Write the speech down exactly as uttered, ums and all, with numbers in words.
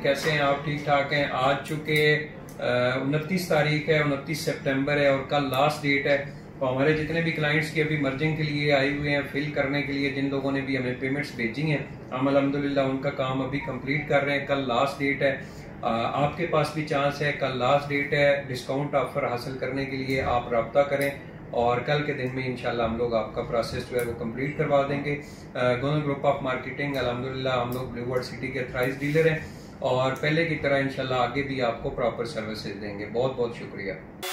कैसे हैं आप? ठीक ठाक हैं? आज चूँकि उनतीस तारीख है, उनतीस सितंबर है और कल लास्ट डेट है, तो हमारे जितने भी क्लाइंट्स की अभी मर्जिंग के लिए आए हुए हैं, फिल करने के लिए, जिन लोगों ने भी हमें पेमेंट्स भेजी हैं, हम अल्हम्दुलिल्लाह उनका काम अभी कंप्लीट कर रहे हैं। कल लास्ट डेट है, आपके पास भी चांस है, कल लास्ट डेट है। डिस्काउंट ऑफर हासिल करने के लिए आप रब्ता करें और कल के दिन में इंशाल्लाह हम लोग आपका प्रोसेस जो है वो कंप्लीट करवा देंगे। गोंदल ग्रुप ऑफ मार्केटिंग अल्हम्दुलिल्लाह हम लोग ब्लू वर्ल्ड सिटी के अथराइज्ड डीलर हैं और पहले की तरह इंशाल्लाह आगे भी आपको प्रॉपर सर्विसेज देंगे। बहुत बहुत शुक्रिया।